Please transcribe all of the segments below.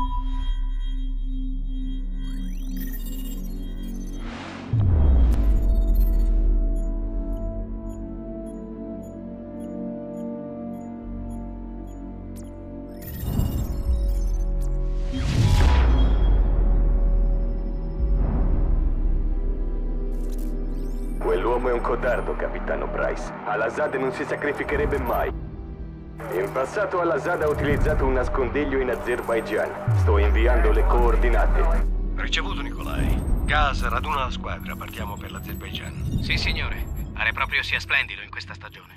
Quell'uomo è un codardo, capitano Price. Al-Assad non si sacrificherebbe mai. In passato Al-Assad ha utilizzato un nascondiglio in Azerbaigian. Sto inviando le coordinate. Ricevuto, Nikolai. Gas, raduna la squadra. Partiamo per l'Azerbaigian. Sì, signore. Pare proprio sia splendido in questa stagione.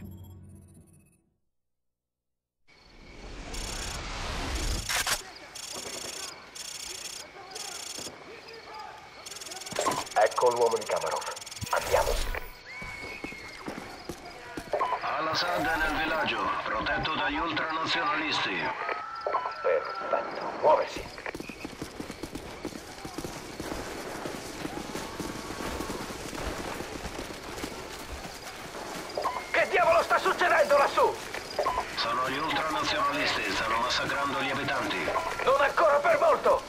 Ecco l'uomo di Kamarov. Andiamo. Al-Assad è nel villaggio, protetto dagli ultranazionalisti. Perfetto, muoversi. Che diavolo sta succedendo lassù? Sono gli ultranazionalisti, stanno massacrando gli abitanti. Non ancora per molto!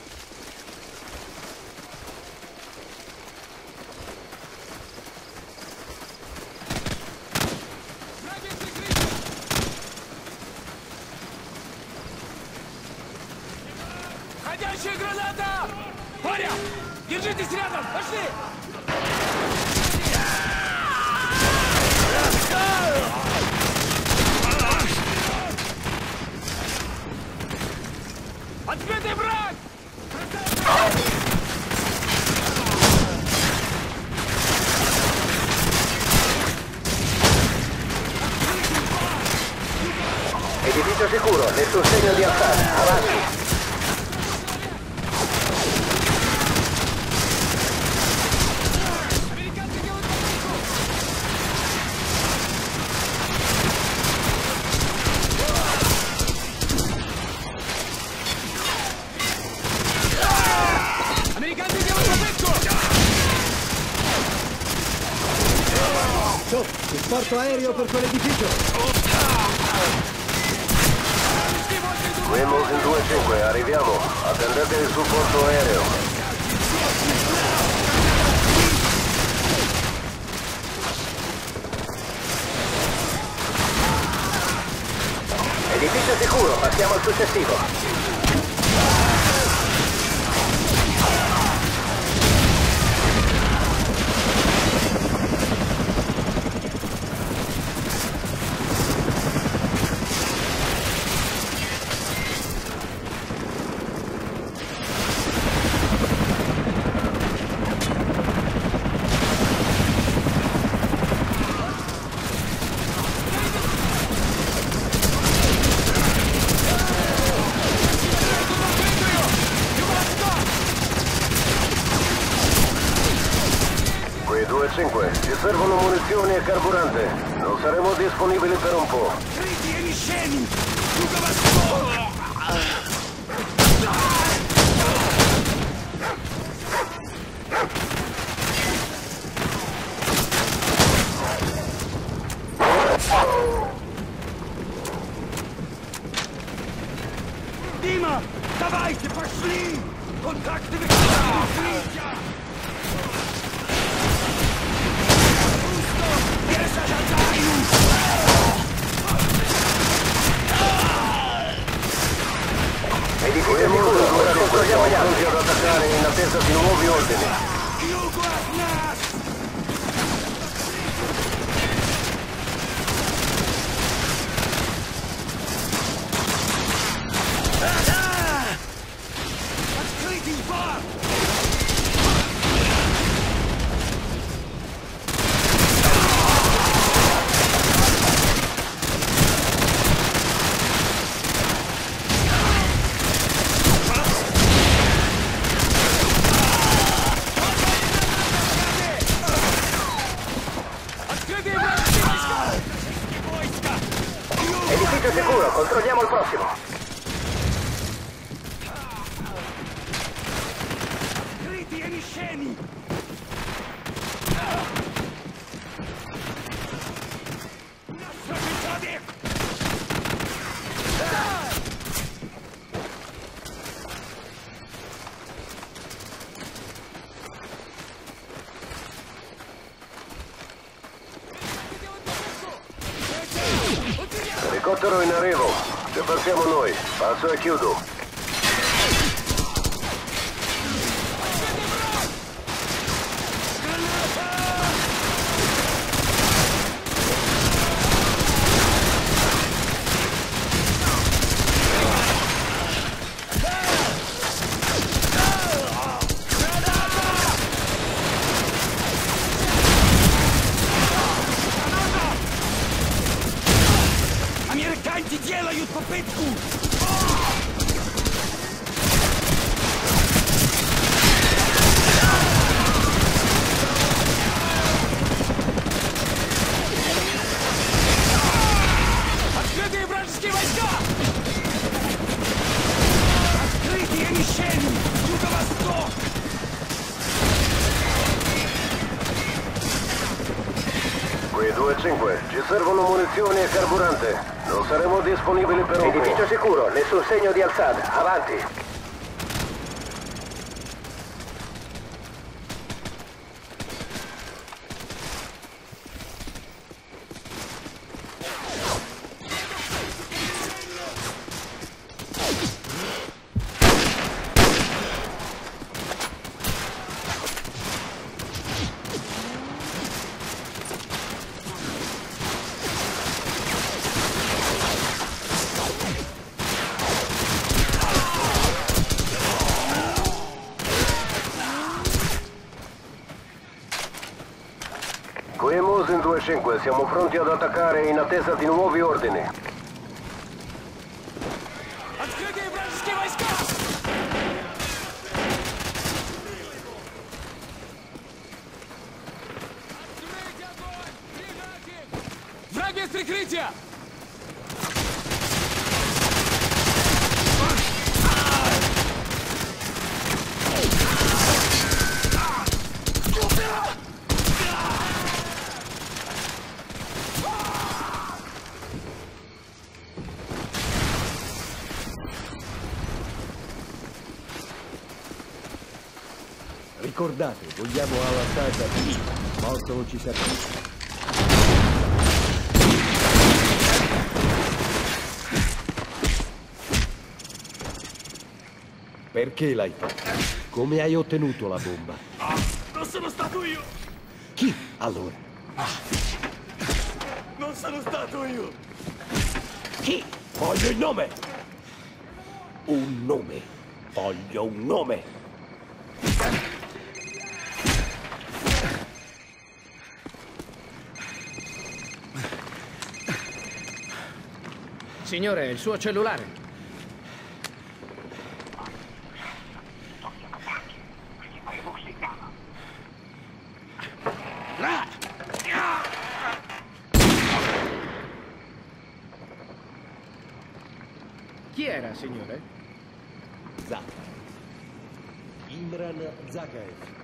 Ходячая граната! Боря! Держитесь рядом! Пошли! Отбитый враг! Edificio sicuro, nessun segno di Assad. Avanti! Porto aereo per quell'edificio. Wemos in 2-5, arriviamo. Attendete il supporto aereo. Edificio sicuro, passiamo al successivo. Qui 2-5, ci servono munizioni e carburante. Non saremo disponibili per un po'. Дима, давайте, пошли! Контакты выключайте! Edificio sicuro, ora controlliamo gli altri ad attaccare in attesa di nuovi ordini. Открытый бар! Edificio sicuro, controlliamo il prossimo. elicottero in arrivo. Ci passiamo noi. Passo e chiudo. Американцы делают попытку! Открытые вражеские войска! Открытые мишени! Юго-восток! Qui 2-5, ci servono munizioni e carburante. Non saremo disponibili per un po'. Edificio sicuro, nessun segno di alzata. Avanti. Qui Mosin 2-5, siamo pronti ad attaccare in attesa di nuovi ordini. Открытые вражеские войска! Открыть огонь! Прижать их! Враг без прикрытия! Ricordate, vogliamo alla casa qui. Morto non ci serve. Perché l'hai fatta? Come hai ottenuto la bomba? Non sono stato io! Chi, allora? Non sono stato io! Chi? Voglio il nome! Un nome! Voglio un nome! Signore, il suo cellulare. Chi era, signore? Zaka. Imran Zakaev.